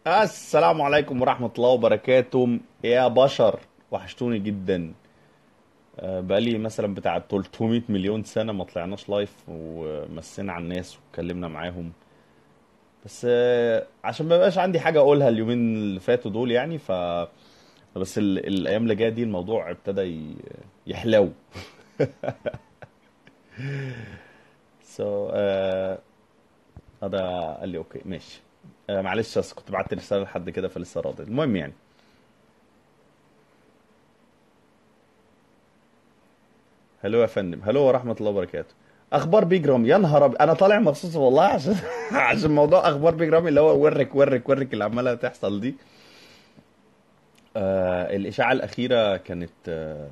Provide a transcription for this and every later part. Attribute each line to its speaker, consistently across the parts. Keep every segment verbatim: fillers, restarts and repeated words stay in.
Speaker 1: السلام عليكم ورحمة الله وبركاته يا بشر. وحشتوني جدا. آه، بقالي مثلا بتاع تلتمية مليون سنة ما طلعناش لايف ومسينا على الناس واتكلمنا معاهم. بس آه، عشان ما بقاش عندي حاجة اقولها اليومين اللي فاتوا دول يعني ف بس ال... الايام اللي جاية دي الموضوع ابتدى ي... يحلو. سو so, آه، هذا قال لي اوكي ماشي. آه، معلش بس كنت بعت رسالة لحد كده فلسه راضي. المهم يعني هلو يا فندم، هلو ورحمة الله وبركاته. اخبار بيج رامي، يا نهار أبيض، انا طالع مخصوص والله عشان عشان موضوع اخبار بيج رامي اللي هو ورك ورك ورك اللي عماله تحصل دي. آه الاشاعة الاخيرة كانت آه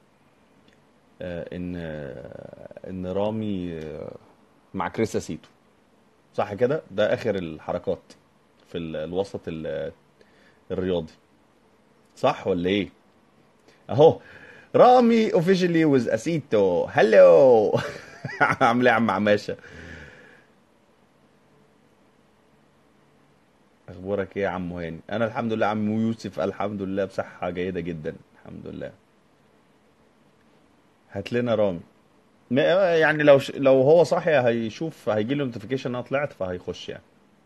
Speaker 1: آه ان آه ان رامي آه مع كريس اسيتو. صح كده؟ ده اخر الحركات في ال- الوسط ال- الرياضي. صح ولا ايه؟ اهو رامي اوفيشلي ويز اسيتو. هلو عامل ايه يا عم عماشة؟ اخبارك ايه يا عم هاني؟ انا الحمد لله. عم يوسف الحمد لله بصحة جيدة جدا الحمد لله. هات لنا رامي. ما- يعني لو ش... لو هو صاحي هيشوف، هيجي له نوتيفيكيشن ان انا طلعت فهيخش يعني.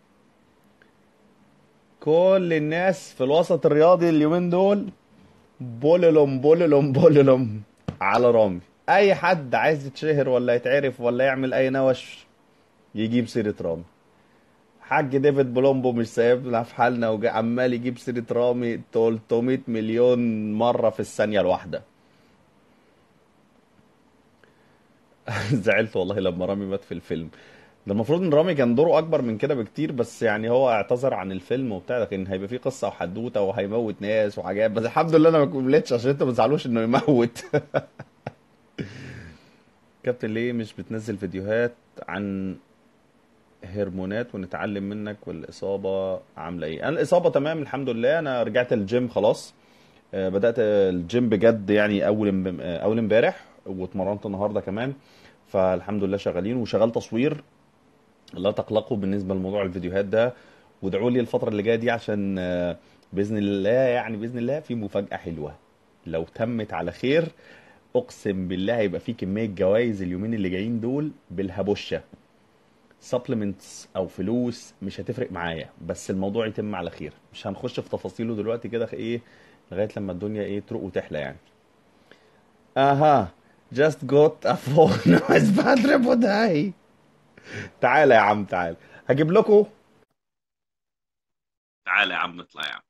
Speaker 1: كل الناس في الوسط الرياضي اليومين دول بوللم بوللم بوللم على رامي. اي حد عايز يتشهر ولا يتعرف ولا يعمل اي نوش يجيب سيرة رامي. حاج ديفيد بولومبو مش سايبنا في حالنا وعمال يجيب سيرة رامي تلتمية مليون مرة في الثانية الواحدة. زعلت والله لما رامي مات في الفيلم. ده المفروض ان رامي كان دوره اكبر من كده بكتير، بس يعني هو اعتذر عن الفيلم وبتاع، لكن هيبقى فيه قصه وحدوته وهيموت ناس وحاجات. بس الحمد لله انا ما كملتش عشان انتوا ما تزعلوش انه يموت. كابتن ليه مش بتنزل فيديوهات عن هرمونات ونتعلم منك؟ والاصابه عامله ايه؟ انا الاصابه تمام الحمد لله. انا رجعت الجيم خلاص. آه، بدات الجيم بجد يعني اول امب- آه، اول امبارح واتمرنت النهارده كمان. فالحمد لله شغالين وشغال تصوير. لا تقلقوا بالنسبه لموضوع الفيديوهات ده. وادعوا لي الفتره اللي جايه دي عشان آه، باذن الله يعني باذن الله في مفاجاه حلوه لو تمت على خير. اقسم بالله هيبقى في كميه جوائز اليومين اللي جايين دول بالهبوشه. سبلمنتس او فلوس مش هتفرق معايا، بس الموضوع يتم على خير. مش هنخش في تفاصيله دلوقتي كده ايه لغايه لما الدنيا ايه تروق وتحلى يعني. اها. just got a phone with bad report. تعالى يا عم تعالى. هجيب لكم. تعالى يا عم نطلع يا عم.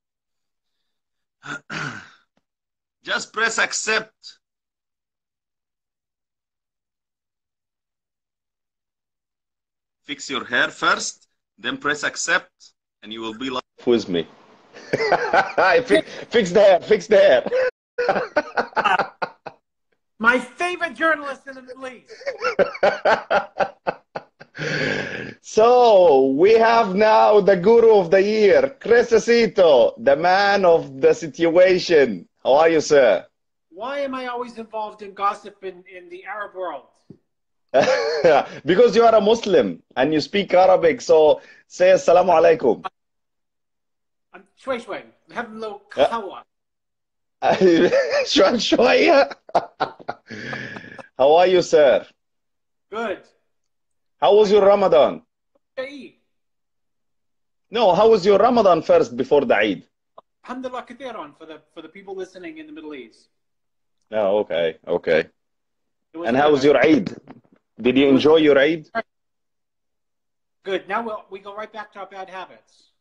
Speaker 1: Just press accept. Fix your hair first, then press accept, and you will be like with me.
Speaker 2: Hey,
Speaker 1: Fix the hair, fix the hair.
Speaker 2: uh, my favorite journalist in the Middle East.
Speaker 1: So we have now the guru of the year, Chris Acito, the man of the situation. How are you, sir?
Speaker 2: Why am I always involved in gossip in, in the Arab world?
Speaker 1: Because you are a Muslim and you speak Arabic, so say assalamu alaikum.
Speaker 2: I'm شوي شوي. Have a little kahawa.
Speaker 1: شوي شوية. How are you, sir?
Speaker 2: Good.
Speaker 1: How was
Speaker 2: I
Speaker 1: your
Speaker 2: got
Speaker 1: Ramadan?
Speaker 2: to eat.
Speaker 1: No, how was your Ramadan first before the Eid?
Speaker 2: Alhamdulillah kathiran for the for the people listening in the Middle East.
Speaker 1: Oh, okay, okay.
Speaker 2: It was
Speaker 1: And how
Speaker 2: good.
Speaker 1: was
Speaker 2: I,
Speaker 1: your Eid? Did you
Speaker 2: it was
Speaker 1: enjoy your Eid?
Speaker 2: good. Now we'll, we go right back to our bad habits.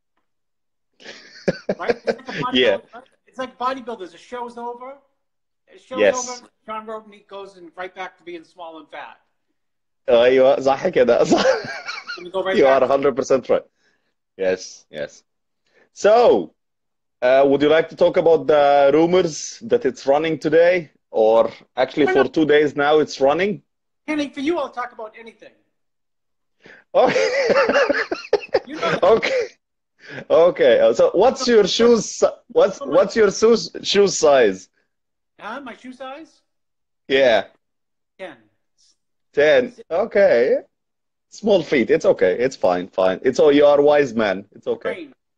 Speaker 2: Right? It's like a
Speaker 1: Yeah.
Speaker 2: bodybuilder. Right? It's like bodybuilders. The show's over. The show's over.
Speaker 1: Yes.
Speaker 2: John Roden goes and right back to being small and fat.
Speaker 1: ايوه صح كده صح.
Speaker 2: And we go right
Speaker 1: You are
Speaker 2: back to
Speaker 1: one hundred percent right. Yes, yes. So, uh, would you like to talk about the rumors that it's running today? Or actually
Speaker 2: no, no.
Speaker 1: for two days now it's running?
Speaker 2: Kenny, for you, I'll talk about anything.
Speaker 1: Okay.
Speaker 2: You know that.
Speaker 1: Okay. Okay. Uh, So what's your shoes si- what's
Speaker 2: So much.
Speaker 1: what's your shoes shoe size?
Speaker 2: Huh? My shoe size?
Speaker 1: Yeah.
Speaker 2: ten.
Speaker 1: ten. Okay. Small feet. It's okay. It's fine. Fine. It's all you are wise man. It's okay.
Speaker 2: Train.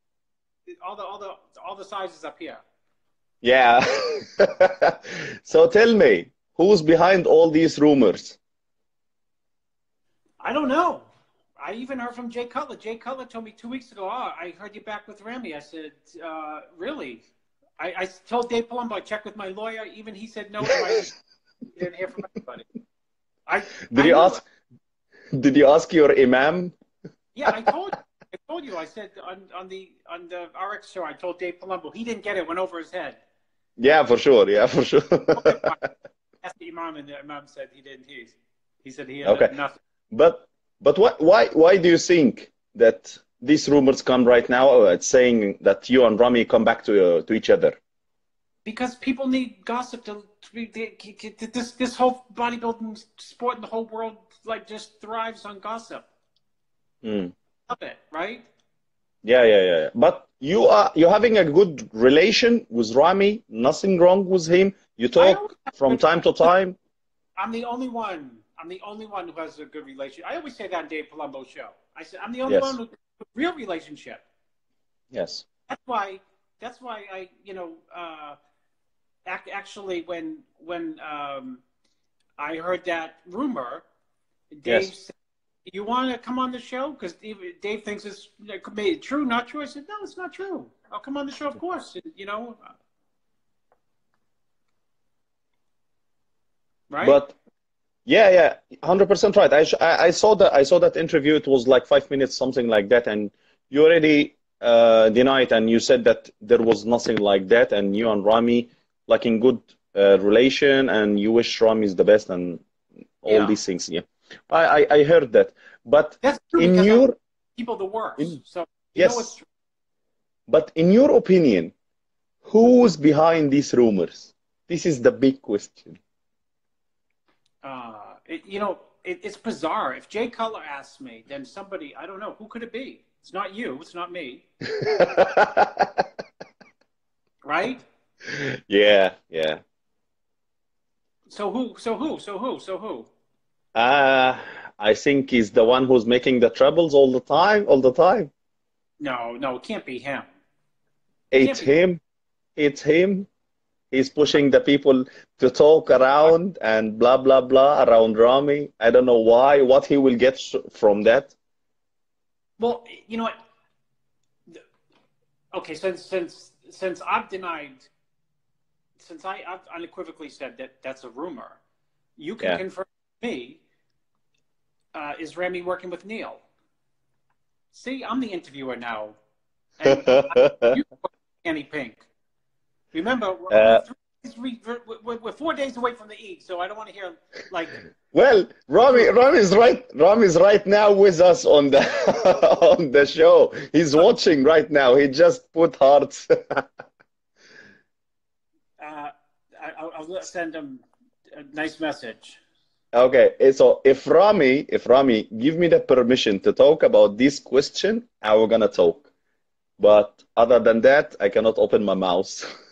Speaker 2: all the all the all the sizes up here.
Speaker 1: Yeah. So tell me, who's behind all these rumors?
Speaker 2: I don't know. I even heard from Jay Cutler. Jay Cutler told me two weeks ago, oh, I heard you back with Remy. I said, uh, really? I, I told Dave Palumbo, I checked with my lawyer. Even he said no. I didn't hear from anybody. I,
Speaker 1: Did
Speaker 2: I
Speaker 1: you
Speaker 2: knew
Speaker 1: ask?
Speaker 2: it.
Speaker 1: Did you ask your imam?
Speaker 2: Yeah, I told you. I told you. I said on, on the on the R X show, I told Dave Palumbo. He didn't get it. Went over his head.
Speaker 1: Yeah, for sure. Yeah, for sure.
Speaker 2: Asked the imam, and the imam said he didn't. He, he said he had
Speaker 1: Okay.
Speaker 2: nothing.
Speaker 1: But but what why why do you think that these rumors come right now? Uh, saying that you and Rami come back to uh, to each other.
Speaker 2: Because people need gossip to, to be, they, this this whole bodybuilding sport in the whole world like just thrives on gossip.
Speaker 1: Mm.
Speaker 2: Love it, right?
Speaker 1: Yeah, yeah, yeah, yeah. But you are you're having a good relation with Rami. Nothing wrong with him. You talk from time to time.
Speaker 2: I'm the only one. I'm the only one who has a good relationship. I always say that on Dave Palumbo's show. I said I'm the only
Speaker 1: Yes.
Speaker 2: one with a real relationship.
Speaker 1: Yes.
Speaker 2: That's why. That's why I, you know, uh, ac- actually when when um, I heard that rumor, Dave
Speaker 1: Yes.
Speaker 2: said, "You want to come on the show?" Because Dave, Dave thinks it's made it true, not true. I said, "No, it's not true. I'll come on the show, of course." You know, right?
Speaker 1: But yeah, yeah, one hundred percent right. I, sh- I I saw that I saw that interview. It was like five minutes, something like that, and you already uh, denied, and you said that there was nothing like that, and you and Rami like in good uh, relation, and you wish Rami is the best, and all
Speaker 2: Yeah.
Speaker 1: these things. Yeah, I, I I heard that, but
Speaker 2: That's true
Speaker 1: in
Speaker 2: because
Speaker 1: your
Speaker 2: I'm people the worst.
Speaker 1: in,
Speaker 2: So you know
Speaker 1: yes,
Speaker 2: it's true.
Speaker 1: but in your opinion, who's behind these rumors? This is the big question.
Speaker 2: Uh, it, you know, it, it's bizarre. If Jay Cutler asks me, then somebody, I don't know, who could it be? It's not you. It's not me. Right?
Speaker 1: Yeah, yeah.
Speaker 2: So who? So who? So who? So who?
Speaker 1: Uh, I think he's the one who's making the troubles all the time, all the time.
Speaker 2: No, no, it can't be him. It
Speaker 1: It's
Speaker 2: can't be.
Speaker 1: him. It's him. He's pushing the people to talk around and blah, blah, blah around Rami. I don't know why, what he will get s- from that.
Speaker 2: Well, you know what? Okay, since since since I've denied, since I, I've unequivocally said that that's a rumor, you can
Speaker 1: Yeah.
Speaker 2: confirm to me. Uh, is Remy working with Neil? See, I'm the interviewer now, and you Annie Pink. Remember, we're only
Speaker 1: Uh,
Speaker 2: three days, we, we're, we're four days away from the Eid, so I don't want to hear like.
Speaker 1: well, Rami, Rami is right. Rami is right now with us on the on the show. He's watching right now. He just put hearts.
Speaker 2: Uh, I, I'll, I'll send him a nice message.
Speaker 1: Okay, eh, so if Rami, if Rami give me the permission to talk about this question, I will gonna talk. But other than that, I cannot open my mouth.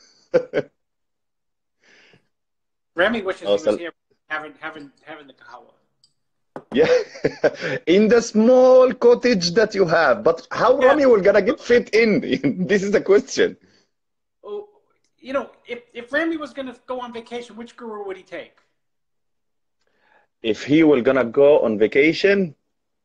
Speaker 2: Remy wishes
Speaker 1: Oh,
Speaker 2: he was
Speaker 1: so,
Speaker 2: here, having having having the kahawa.
Speaker 1: yeah, in the small cottage that you have. But how
Speaker 2: Yeah.
Speaker 1: Rami will gonna get fit in? This is the question.
Speaker 2: Oh, you know, if if Remy was going to go on vacation, which guru would he take?
Speaker 1: If he will gonna go on vacation,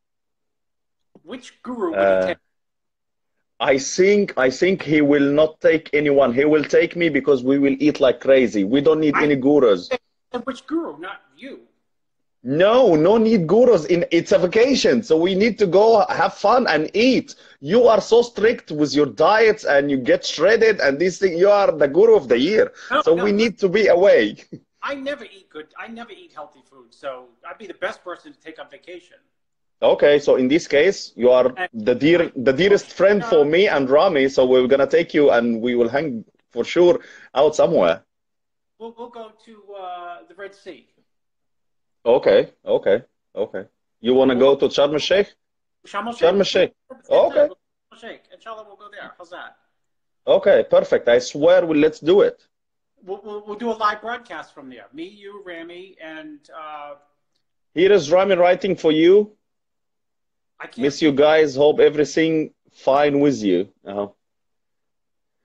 Speaker 2: Which guru would he
Speaker 1: uh,
Speaker 2: take?
Speaker 1: I think I think he will not take anyone. He will take me because we will eat like crazy. We don't need
Speaker 2: I
Speaker 1: any gurus.
Speaker 2: said which guru, not you.
Speaker 1: No, no need gurus. In it's a vacation, so we need to go have fun and eat. You are so strict with your diets and you get shredded and this thing. You are the guru of the year,
Speaker 2: No,
Speaker 1: so
Speaker 2: no,
Speaker 1: we
Speaker 2: listen,
Speaker 1: need to be away.
Speaker 2: I never eat good. I never eat healthy food, so I'd be the best person to take on vacation.
Speaker 1: Okay, so in this case, you are
Speaker 2: And
Speaker 1: the dear,
Speaker 2: I,
Speaker 1: the dearest friend for me and Rami. So we're gonna take you and we will hang for sure out somewhere.
Speaker 2: we'll we'll go to uh, the Red Sea.
Speaker 1: Okay, okay, okay. You wanna
Speaker 2: We'll
Speaker 1: go
Speaker 2: go
Speaker 1: to Sharm el Sheikh?
Speaker 2: Sharm el
Speaker 1: Sharm el
Speaker 2: Sheikh.
Speaker 1: Sheikh.
Speaker 2: Yeah,
Speaker 1: Okay,
Speaker 2: we'll go to Sharm el Sheikh. Inshallah, we'll go there. How's that?
Speaker 1: okay, perfect. I swear, we let's do it.
Speaker 2: We'll, we'll, we'll do a live broadcast from there. Me, you, Rami, and uh,
Speaker 1: Here is Rami writing for you.
Speaker 2: I can't
Speaker 1: Miss
Speaker 2: see
Speaker 1: you guys. Hope everything fine with you. Uh-huh.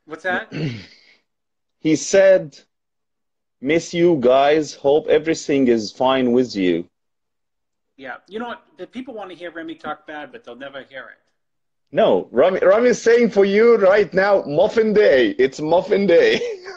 Speaker 2: What's that?
Speaker 1: He said, "Miss you guys. Hope everything is fine with you."
Speaker 2: Yeah. You know what? The people want to hear Remy talk bad, but they'll never hear it.
Speaker 1: No, Rami, Rami is saying for you right now, muffin day. It's muffin day.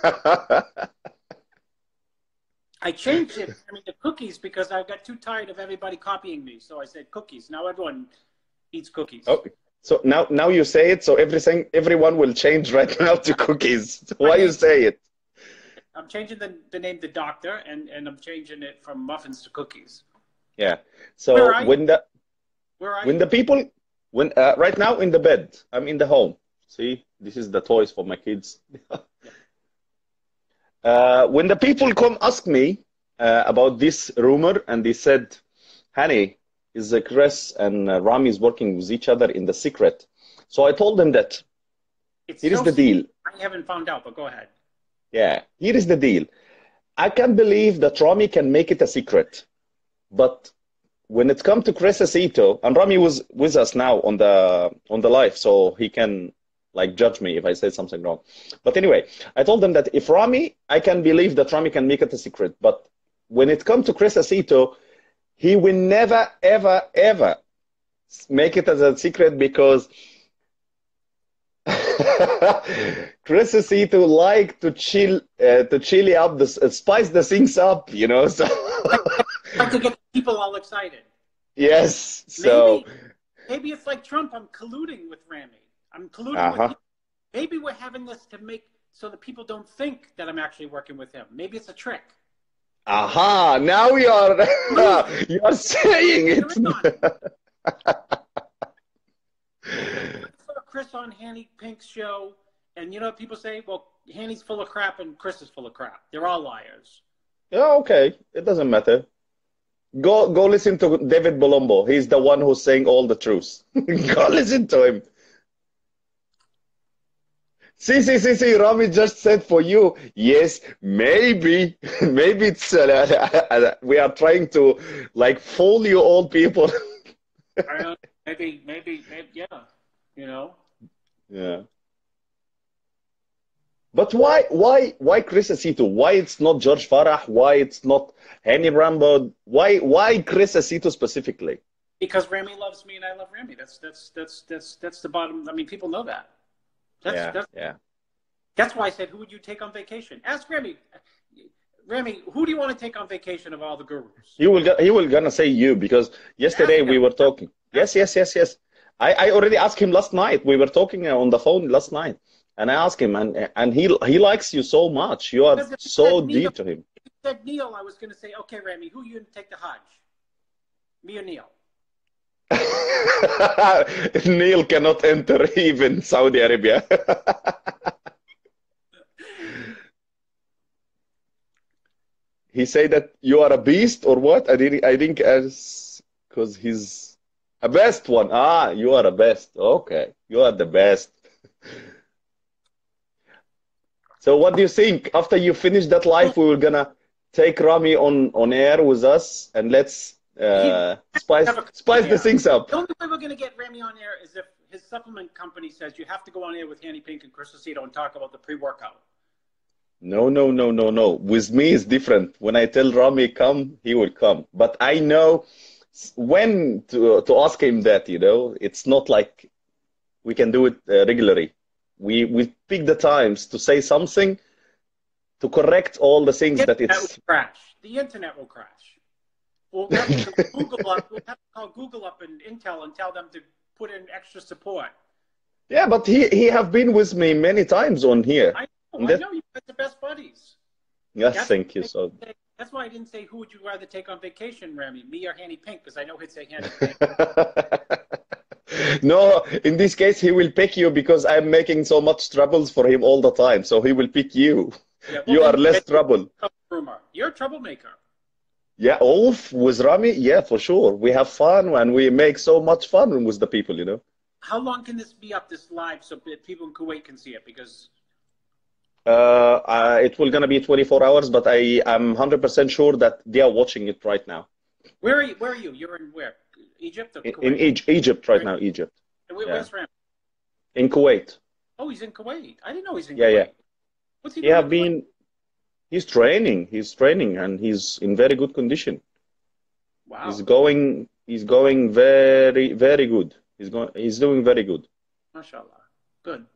Speaker 2: I changed it, I mean, the cookies, because I got too tired of everybody copying me. So I said cookies. Now everyone eats cookies.
Speaker 1: Oh, so now now you say it, so everything everyone will change right now to cookies. Why you say it?
Speaker 2: I'm changing the, the name the doctor, and, and I'm changing it from muffins to cookies.
Speaker 1: Yeah. So
Speaker 2: Where are
Speaker 1: when
Speaker 2: you?
Speaker 1: the
Speaker 2: Where are
Speaker 1: when
Speaker 2: you?
Speaker 1: the people when uh, right now in the bed, I'm in the home. See, this is the toys for my kids. uh, when the people come ask me uh, about this rumor, and they said, "Honey, is uh, Chris and uh, Rami is working with each other in the secret?" So I told them that
Speaker 2: It's
Speaker 1: here is
Speaker 2: so
Speaker 1: the deal.
Speaker 2: I haven't found out, but go ahead.
Speaker 1: Yeah, here is the deal. I can't believe that Rami can make it a secret, but when it comes to Chris Aceto, and Rami was with us now on the on the live, so he can like judge me if I say something wrong. But anyway, I told them that if Rami, I can believe that Rami can make it a secret, but when it comes to Chris Aceto, he will never, ever, ever make it as a secret because Chris Aceto like to chill, uh, to chili up, the, uh, spice the things up, you know. So
Speaker 2: Like to get people all excited.
Speaker 1: yes, so
Speaker 2: maybe, maybe it's like Trump. I'm colluding with Rami. I'm colluding
Speaker 1: uh-huh.
Speaker 2: with you. Maybe we're having this to make so that people don't think that I'm actually working with him. Maybe it's a trick.
Speaker 1: Aha! Now you are you are saying it.
Speaker 2: Chris on Hanny Pink's show, and you know what people say? Well, Hanny's full of crap and Chris is full of crap. They're all liars.
Speaker 1: Yeah, okay. It doesn't matter. Go go listen to David Bolombo. He's the one who's saying all the truth. Go listen to him. See, see, see, see, Rami just said for you, yes, maybe, maybe it's, uh, we are trying to, like, fool you old people.
Speaker 2: I don't, maybe, maybe, maybe, yeah, you know?
Speaker 1: Yeah. But why, why, why Chris Aceto? Why it's not George Farah? Why it's not Henny Rambo? Why, why Chris Aceto specifically?
Speaker 2: Because Rami loves me and I love Rami. That's, that's, that's, that's, that's the bottom. I mean, people know that. That's,
Speaker 1: yeah,
Speaker 2: that's,
Speaker 1: yeah.
Speaker 2: That's why I said, who would you take on vacation? Ask Rami. Rami, who do you want to take on vacation of all the gurus?
Speaker 1: He will, he will gonna say you, because yesterday we were talking. Yes, yes, yes, yes. I, I already asked him last night. We were talking on the phone last night. And I asked him, and and he he likes you so much. You are so deep to him.
Speaker 2: If you said Neil, I was going to say, okay, Rami, who are you going to take to Hajj? Me or Neil?
Speaker 1: Neil cannot enter even Saudi Arabia. He said that you are a beast or what? I didn't. I think as because he's a best one. Ah, you are a best. Okay, you are the best. So what do you think? After you finish that live, we were gonna take Rami on, on air with us, and let's uh, spice spice the things up.
Speaker 2: The only way we're gonna get Rami on air is if his supplement company says you have to go on air with Hanny Pink and Chris Aceto and talk about the pre-workout.
Speaker 1: No, no, no, no, no. With me, it's different. When I tell Rami come, he will come. But I know when to to ask him that. You know, it's not like we can do it uh, regularly. We we pick the times to say something to correct all the things
Speaker 2: the
Speaker 1: that it's
Speaker 2: will crash. The internet will crash. We'll have to Google up. We'll have to call Google up and Intel and tell them to put in extra support.
Speaker 1: Yeah, but he he have been with me many times on here.
Speaker 2: I know. I know you guys are best buddies.
Speaker 1: Yes,
Speaker 2: that's
Speaker 1: thank you. So
Speaker 2: say, that's why I didn't say who would you rather take on vacation, Rami, me or Hanny Pink, because I know he'd say Hanny Pink.
Speaker 1: No, in this case, he will pick you because I'm making so much troubles for him all the time. So he will pick you.
Speaker 2: Yeah, well,
Speaker 1: you are less trouble.
Speaker 2: Rumor. You're a troublemaker.
Speaker 1: Yeah, Ulf with Rami, yeah, for sure. We have fun and we make so much fun with the people, you know.
Speaker 2: How long can this be up, this live, so that people in Kuwait can see it? Because
Speaker 1: uh, uh, it will gonna be twenty-four hours, but I am one hundred percent sure that they are watching it right now.
Speaker 2: Where are you? Where are you? You're in where? Egypt? Or
Speaker 1: in in Egypt, Egypt right now, Egypt.
Speaker 2: And where,
Speaker 1: yeah.
Speaker 2: Where's Rami?
Speaker 1: In Kuwait.
Speaker 2: Oh, he's in Kuwait. I didn't know he's in
Speaker 1: Yeah, yeah.
Speaker 2: Kuwait. What's he
Speaker 1: He
Speaker 2: doing
Speaker 1: have
Speaker 2: in Kuwait?
Speaker 1: been. He's training. He's training, and he's in very good condition. He's
Speaker 2: Wow.
Speaker 1: going. He's going very, very good. He's going. He's doing very good.
Speaker 2: MashaAllah. Good.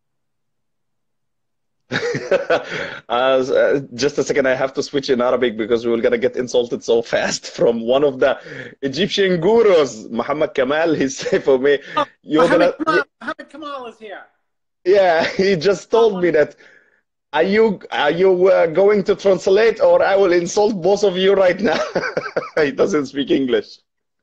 Speaker 1: Uh, uh, just a second, I have to switch in Arabic because we're gonna get insulted so fast from one of the Egyptian gurus, Muhammad Kamal. He said for me,
Speaker 2: Oh,
Speaker 1: "You're
Speaker 2: Mohammed
Speaker 1: gonna."
Speaker 2: Kamal, Mohammed Kamal is here.
Speaker 1: Yeah, he just
Speaker 2: Oh,
Speaker 1: told me that. Are you are you uh, going to translate, or I will insult both of you right now? He doesn't speak English.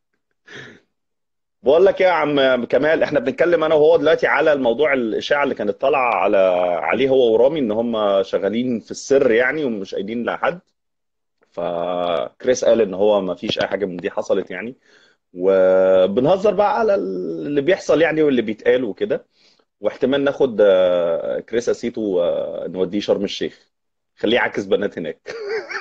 Speaker 1: بقول لك ايه يا عم كمال، احنا بنتكلم انا وهو دلوقتي على الموضوع الاشاعه اللي كانت طالعه على عليه هو ورامي ان هم شغالين في السر يعني ومش قايلين لحد. فكريس قال ان هو ما فيش اي حاجه من دي حصلت يعني، وبنهزر بقى على اللي بيحصل يعني واللي بيتقال وكده. واحتمال ناخد آه، كريس اسيتو آه، نوديه شرم الشيخ، خليه يعاكس بنات هناك.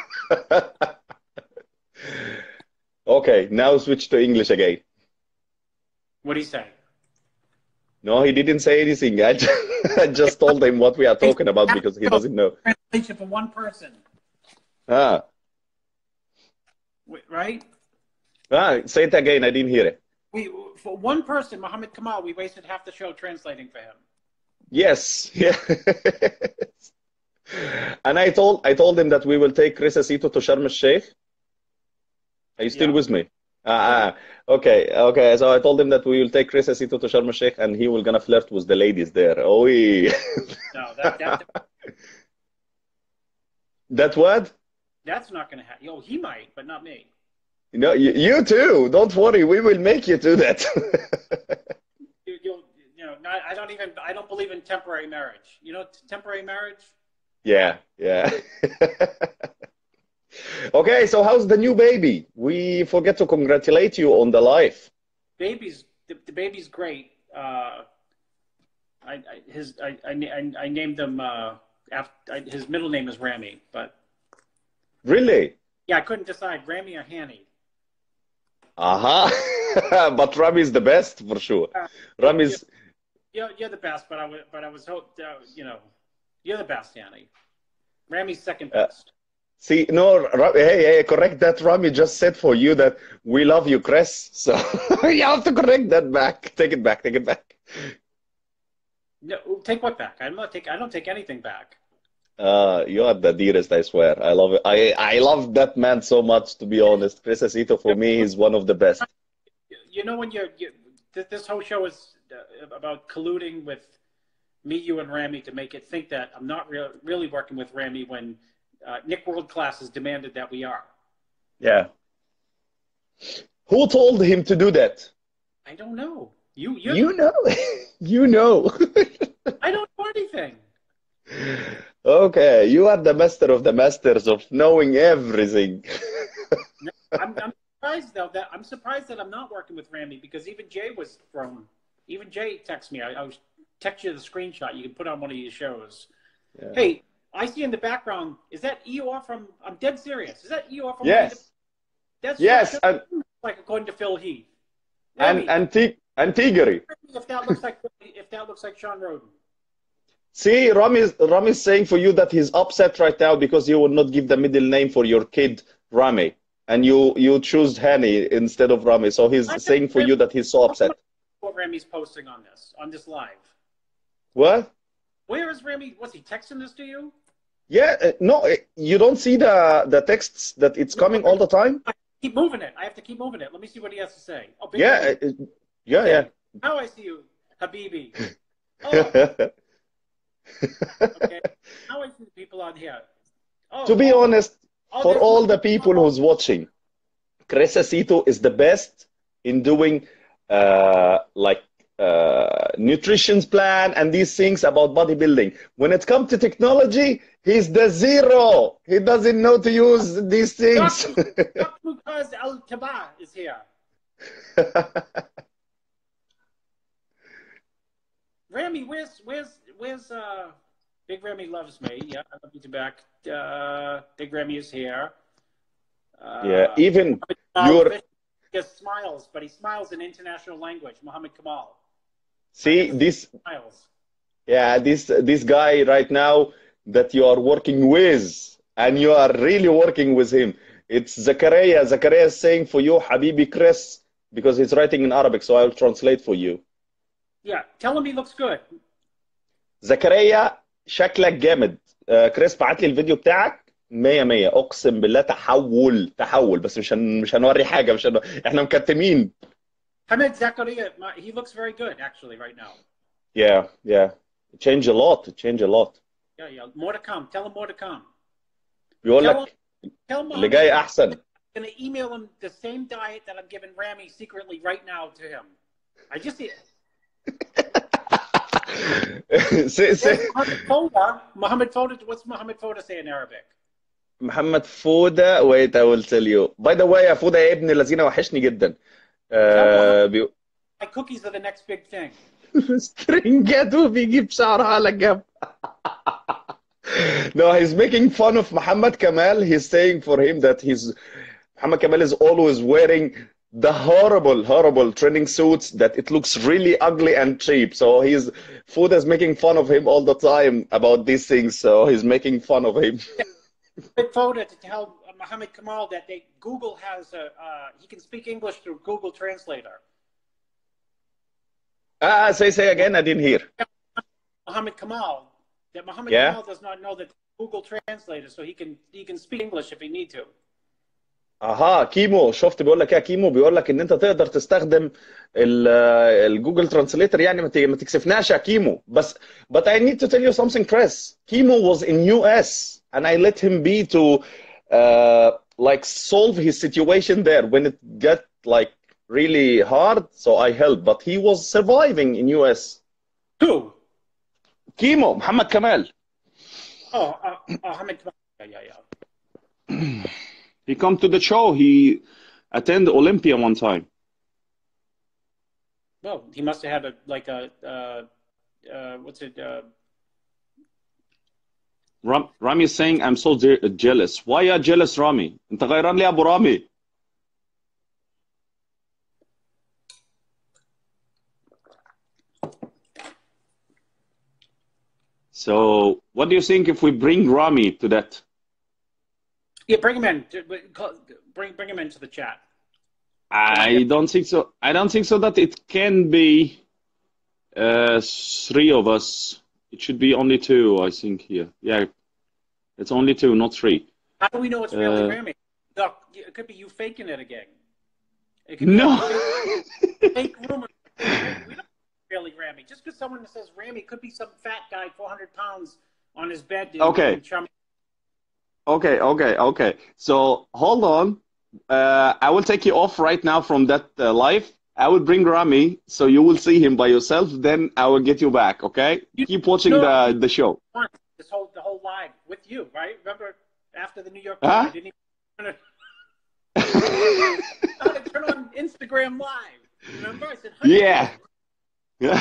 Speaker 1: Okay, now switch to English again.
Speaker 2: what do you say?
Speaker 1: No, he didn't say anything. I just, I just told him what we are talking about because he doesn't know.
Speaker 2: Translation for one person,
Speaker 1: Ah,
Speaker 2: right?
Speaker 1: ah, say it again. I didn't hear it.
Speaker 2: We for one person, Mohammed Kamal, we wasted half the show translating for him.
Speaker 1: Yes, yeah. And I told I told him that we will take Chris Asito to Sharm el-Sheikh. Are you still
Speaker 2: Yeah.
Speaker 1: with me? Ah, ah, okay, okay. So I told him that we will take Chris Asito to Sharm el-Sheikh and he will gonna flirt with the ladies there. Oh,
Speaker 2: No, that, that
Speaker 1: that what?
Speaker 2: that's not going to happen. Oh, he might, but not me.
Speaker 1: No, you, you too. Don't worry. We will make you do that.
Speaker 2: You, you'll, you know, not, I don't even, I don't believe in temporary marriage. You know, t- temporary marriage.
Speaker 1: Yeah, yeah. Okay, so how's the new baby? We forget to congratulate you on the life.
Speaker 2: Baby's the, the baby's great. Uh, I, I his I, I, I I named him. Uh, after I, his middle name is Rami, but
Speaker 1: Really?
Speaker 2: yeah, I couldn't decide Rami or Hanny.
Speaker 1: Uh-huh. But Rami is the best for sure.
Speaker 2: Uh,
Speaker 1: Rami is,
Speaker 2: you're, you're the best, but I was but I was hoped uh, you know you're the best, Hanny. Rami's second
Speaker 1: uh,
Speaker 2: best.
Speaker 1: see, no, Ra- hey, hey, correct that. Rami just said for you that we love you, Chris. So you have to correct that back. Take it back, take it back.
Speaker 2: No, take what back? I'm not take. I don't take anything back.
Speaker 1: Uh, you are the dearest, I swear. I love it. I, I love that man so much, to be honest. Chris Asito, for me, is one of the best.
Speaker 2: You know when you're you, th- this whole show is uh, about colluding with me, you, and Rami to make it think that I'm not re- really working with Rami when uh, Nick World Class has demanded that we are.
Speaker 1: Yeah. Who told him to do that?
Speaker 2: I don't know. You you're
Speaker 1: You
Speaker 2: the,
Speaker 1: know. You know.
Speaker 2: I don't know anything.
Speaker 1: Okay, you are the master of the masters of knowing everything.
Speaker 2: I'm, I'm surprised though that I'm surprised that I'm not working with Rami because even Jay was from even Jay texted me. I, I was text you the screenshot you can put on one of your shows.
Speaker 1: Yeah.
Speaker 2: Hey, I see in the background. Is that Eeyore from? I'm dead serious. Is that Eeyore from?
Speaker 1: Yes.
Speaker 2: That's
Speaker 1: Yes,
Speaker 2: what
Speaker 1: and
Speaker 2: like according to Phil Heath.
Speaker 1: and
Speaker 2: Rami,
Speaker 1: and, Tig- and Tigri.
Speaker 2: if that looks like if that looks like Sean Roden.
Speaker 1: See, Rami is, Rami is saying for you that he's upset right now because you will not give the middle name for your kid, Rami, and you you choose Hani instead of Rami. So he's
Speaker 2: I
Speaker 1: saying for you that he's so upset.
Speaker 2: What Rami's posting on this on this live?
Speaker 1: What?
Speaker 2: Where is Rami? Was he texting this to you?
Speaker 1: Yeah, uh, no, uh, you don't see the the texts that it's coming all the time?
Speaker 2: Keep moving it. I have to keep moving it. Let me see what he has to say. Oh, big
Speaker 1: Yeah,
Speaker 2: Rami.
Speaker 1: uh, yeah, yeah.
Speaker 2: How I see you, Habibi. Oh, okay. How I see the people on here. Oh,
Speaker 1: To be
Speaker 2: oh,
Speaker 1: honest,
Speaker 2: oh,
Speaker 1: for
Speaker 2: there's
Speaker 1: all
Speaker 2: one-
Speaker 1: the people who's watching, Chris Asito is the best in doing uh, like uh, nutrition plan and these things about bodybuilding. When it comes to technology, he's the zero. He doesn't know to use these things.
Speaker 2: Doctor Mukaz Al Taba is here. Rami, where's where's where's uh Big Rami loves me. Yeah, I love you to back. Uh, Big Rami is here. Uh,
Speaker 1: Yeah, even
Speaker 2: Mohammed
Speaker 1: your
Speaker 2: Kamal just smiles, but he smiles in international language. Mohammed Kamal
Speaker 1: see this
Speaker 2: smiles.
Speaker 1: Yeah, this this guy right now that you are working with, and you are really working with him. It's Zakaria. Zakaria is saying for you, Habibi Chris, because he's writing in Arabic, so I'll translate for you.
Speaker 2: Yeah, tell him he looks good.
Speaker 1: زكريا شكلك جامد. آه، كريس بعت لي الفيديو بتاعك مية مية، اقسم بالله تحول تحول، بس مش هن... مش هنوري حاجه، مش هن... احنا مكتمين.
Speaker 2: Hamed Zakaria, he looks very good actually right now.
Speaker 1: Yeah, yeah. It changed a lot. It changed a lot.
Speaker 2: Yeah, yeah. More to come. Tell him more to come.
Speaker 1: بيقول
Speaker 2: Tell him,
Speaker 1: لك
Speaker 2: tell
Speaker 1: اللي
Speaker 2: Mohammed
Speaker 1: جاي
Speaker 2: I'm
Speaker 1: احسن.
Speaker 2: gonna email him the same diet that I'm giving Rami secretly right now to him. I just
Speaker 1: سي سي
Speaker 2: Mohammed Foda. Mohammed Foda. What's Mohammed Foda say in Arabic?
Speaker 1: محمد فودة. wait I will tell you. By the way يا فودة يا ابن الذين وحشني جدا.
Speaker 2: Tell Mohammed
Speaker 1: آه بي...
Speaker 2: my cookies are the next big thing.
Speaker 1: سترينجاتو بيجيب شعرها على جنب. No, he's making fun of Muhammad Kamal. He's saying for him that he's Muhammad Kamal is always wearing the horrible, horrible training suits that it looks really ugly and cheap. So he's Food is making fun of him all the time about these things. So he's making fun of him.
Speaker 2: Mohammed Foda to tell Mohammed Kamal that they Google has a uh, he can speak English through Google Translator.
Speaker 1: Ah, say say again. I didn't hear.
Speaker 2: Mohammed Kamal that Mohammed
Speaker 1: Yeah.
Speaker 2: Kamal does not know that Google Translator, so he can he can speak English if he need to.
Speaker 1: اها كيمو، شفت بيقول لك ايه يا كيمو؟ بيقول لك ان انت تقدر تستخدم ال- الجوجل ترانسليتر، يعني ما ت- ما تكسفناش يا كيمو. بس but I need to tell you something, Chris. Kimo was in U S and I let him be to uh, like solve his situation there when it got like really hard, so I helped, but he was surviving in U S.
Speaker 2: Who?
Speaker 1: كيمو محمد كمال.
Speaker 2: Oh, uh, oh, Mohammed Kamal. Yeah, yeah, yeah.
Speaker 1: He come to the show. He attend Olympia one time.
Speaker 2: Well, he must have had a like a uh, uh, what's it? Uh,
Speaker 1: Ram, Rami is saying, I'm so je- jealous. Why are you jealous, Rami? انت غيران ليه يا ابو رامي؟ So, what do you think if we bring Rami to that?
Speaker 2: yeah, bring him in. Bring bring him into the chat.
Speaker 1: I don't think so. I don't think so that it can be uh, three of us. It should be only two, I think, here. Yeah, it's only two, not three.
Speaker 2: How do we know it's really
Speaker 1: Uh,
Speaker 2: Rami? Look, it could be you faking it again. It could be
Speaker 1: No.
Speaker 2: like fake rumor. We don't know it's really Rami. Just because someone says Rami, it could be some fat guy, four hundred pounds, on his bed. In,
Speaker 1: Okay.
Speaker 2: in Chum-
Speaker 1: Okay, okay, okay. So hold on. Uh, I will take you off right now from that uh, live. I will bring Rami, so you will see him by yourself. Then I will get you back. Okay?
Speaker 2: You-
Speaker 1: Keep watching
Speaker 2: no,
Speaker 1: the
Speaker 2: you-
Speaker 1: the show.
Speaker 2: this whole the whole live with you, right? Remember after the New York
Speaker 1: Huh?
Speaker 2: Times, I didn't even how to turn on Instagram Live. Remember? I said, "Honey,
Speaker 1: Yeah. Yeah.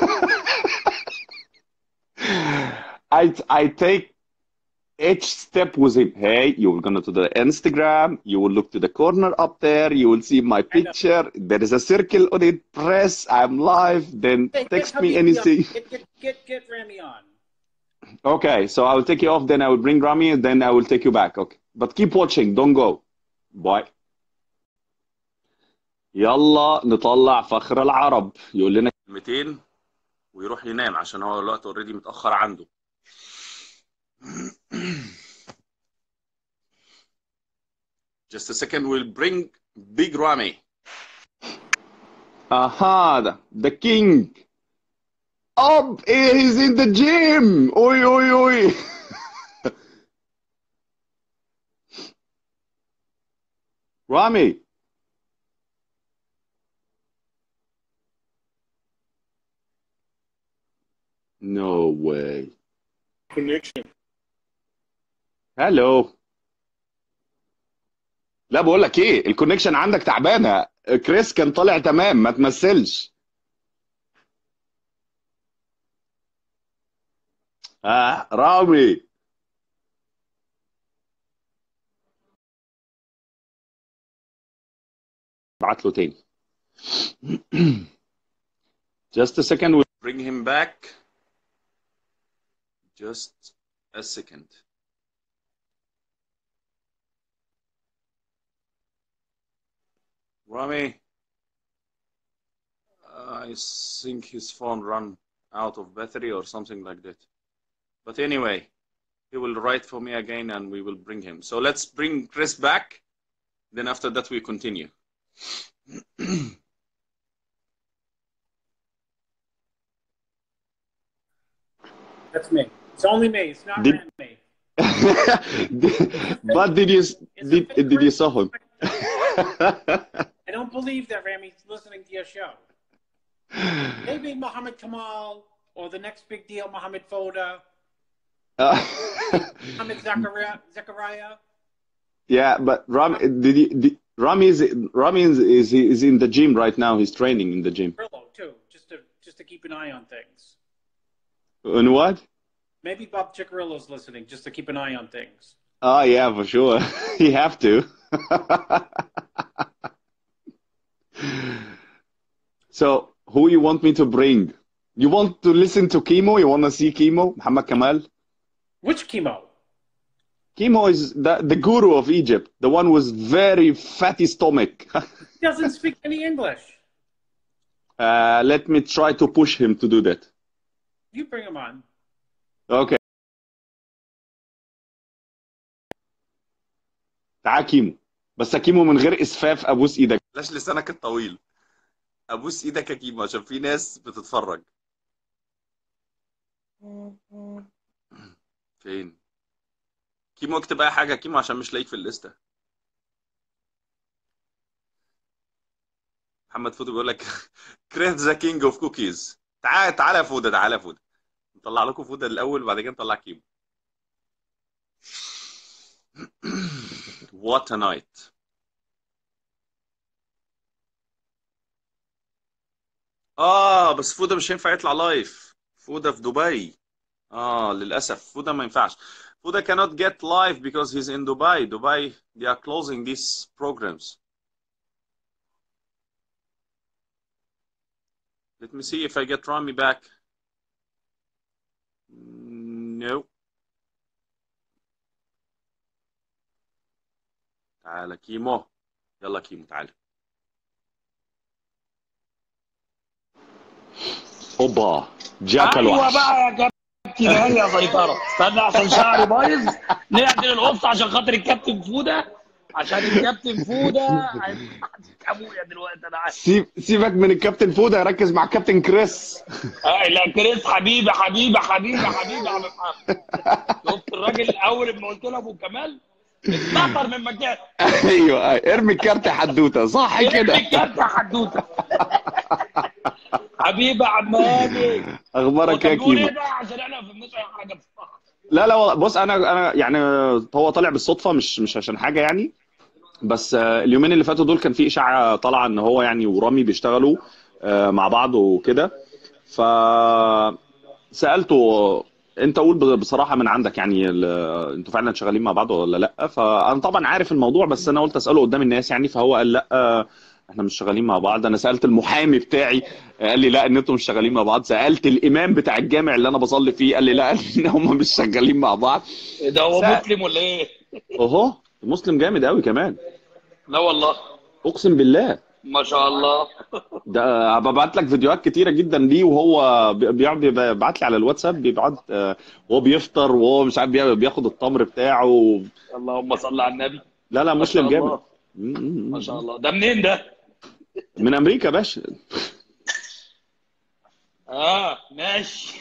Speaker 1: I I take each step with him. Hey, you're gonna to the Instagram. You will look to the corner up there. You will see my picture. There is a circle on it. Press. I'm live. Then
Speaker 2: Hey,
Speaker 1: text
Speaker 2: get
Speaker 1: me
Speaker 2: Habibi
Speaker 1: anything.
Speaker 2: on. Get, get, get, get Rami on.
Speaker 1: Okay, so I will take you off. Then I will bring Rami. And then I will take you back. Okay, but keep watching. Don't go. Bye. يلا نطلع فخر العرب يقول لنا كلمتين ويروح ينام عشان هو الوقت اوريدي متأخر عنده. Just a second, we'll bring Big Rami. Aha, the king. Up, he's in the gym. Oi, oi, oi. Rami. No way.
Speaker 2: Connection.
Speaker 1: هالو. لا بقول لك ايه، الكونكشن عندك تعبانه. كريس كان طالع تمام، ما تمثلش. اه رامي. بعت له تاني. Just a second, we'll bring him back. Just a second. Rami, I think his phone ran out of battery or something like that. But anyway, he will write for me again and we will bring him. So let's bring Chris back. Then after that we continue.
Speaker 2: That's me. It's only me. It's not
Speaker 1: Did-
Speaker 2: Rami.
Speaker 1: But did you did, did you saw him?
Speaker 2: I don't believe that Rami's listening to your show. Maybe Muhammad Kamal or the next big deal, Muhammad Foda,
Speaker 1: Uh,
Speaker 2: Muhammad Zachariah. Zachariah.
Speaker 1: yeah, but Rami, did you, did, Rami is Rami is, is is in the gym right now. He's training in the gym.
Speaker 2: Grillo too, just to just to keep an eye on things.
Speaker 1: And what?
Speaker 2: Maybe Bob Ciccarillo's listening, just to keep an eye on things.
Speaker 1: Oh yeah, for sure. You have to. So who you want me to bring? You want to listen to Chemo? You want to see Chemo? Muhammad Kamal?
Speaker 2: Which chemo?
Speaker 1: Chemo is the, the guru of Egypt, the one with very fatty stomach.
Speaker 2: He doesn't speak any English.
Speaker 1: uh, let me try to push him to do that.
Speaker 2: You bring him on.
Speaker 1: Okay. تعال كيمو بس كيمو من غير اسفاف ابوس ايدك بلاش لسانك الطويل ابوس ايدك يا كيمو عشان في ناس بتتفرج فين كيمو اكتب اي حاجه كيمو عشان مش لاقيك في الليسته محمد فودو بيقول لك كريت ذا كينج اوف كوكيز تعال تعال يا فوده تعال يا فوده نطلع لكم فوده الاول وبعد كده نطلع كيمو What a night. اه بس فوده مش هينفع يطلع لايف فوده في دبي اه للاسف فوده ما ينفعش فوده cannot get live because he's in Dubai Dubai they are closing these programs. Let me see if I get Rami back. No. تعال كيمو يلا كيمو تعال اوبا جاك
Speaker 3: ايوه
Speaker 1: الوحش
Speaker 3: بقى يا كابتن هي يا سيطره استنى عشان شعري بايظ نعدل القص عشان خاطر الكابتن فوده عشان الكابتن فوده هيمسك ابويا دلوقتي انا عارف.
Speaker 1: سيب سيبك من الكابتن فوده ركز مع الكابتن كريس.
Speaker 3: اه لا كريس حبيبي حبيبي حبيبي حبيبي يا عم محمد شفت الراجل اول ما قلت له ابو كمال اتنطر من مكانه.
Speaker 1: ايوه ارمي الكارت حدوته صح كده
Speaker 3: ارمي الكارت حدوته حبيبي يا عم هادي
Speaker 1: اخبارك يا
Speaker 3: بتقول
Speaker 1: كيمو؟
Speaker 3: ايه بقى عشان احنا ما فهمناش اي حاجه بصراحه.
Speaker 1: لا لا والله بص انا انا يعني هو طالع بالصدفه مش مش عشان حاجه يعني بس آه، اليومين اللي فاتوا دول كان في اشاعه طالعه ان هو يعني ورامي بيشتغلوا آه، مع بعض وكده ف سالته انت قول بصراحه من عندك يعني ال- انتوا فعلا شغالين مع بعض ولا لا فانا طبعا عارف الموضوع بس انا قلت اساله قدام الناس يعني فهو قال لا آه، احنا مش شغالين مع بعض انا سالت المحامي بتاعي قال لي لا ان انتوا مش شغالين مع بعض سالت الامام بتاع الجامع اللي انا بصلي فيه قال لي لا ان هم مش شغالين مع بعض
Speaker 3: ده هو
Speaker 1: سأل.
Speaker 3: مسلم ولا ايه؟
Speaker 1: اهو مسلم جامد قوي كمان
Speaker 3: لا والله
Speaker 1: اقسم بالله
Speaker 3: ما شاء الله.
Speaker 1: ده ببعت لك فيديوهات كتيره جدا ليه وهو بي- بيقعد بيبعت لي على الواتساب بيبعت آه، وهو بيفطر وهو مش عارف بي- بياخد التمر بتاعه
Speaker 3: اللهم صل على النبي.
Speaker 1: لا لا
Speaker 3: ما شاء
Speaker 1: مسلم جامد
Speaker 3: الله ما شاء الله. ده منين ده؟
Speaker 1: من امريكا يا باشا
Speaker 3: اه ماشي.